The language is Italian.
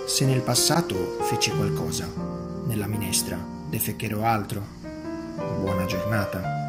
Se nel passato feci qualcosa, nella minestra defecherò altro. Buona giornata.